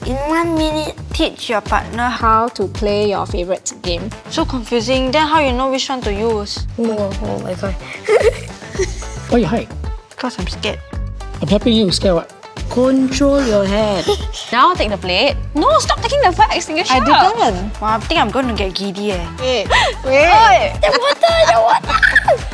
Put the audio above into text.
In 1 minute, teach your partner How to play your favorite game. So confusing. Then how you know which one to use? Oh my god. Why you hide? Because I'm scared. I'm helping you. Scared what? Control your head. Now take the plate. No, stop taking the fire extinguisher. I didn't. Wow, I think I'm going to get giddy. Wait. The water.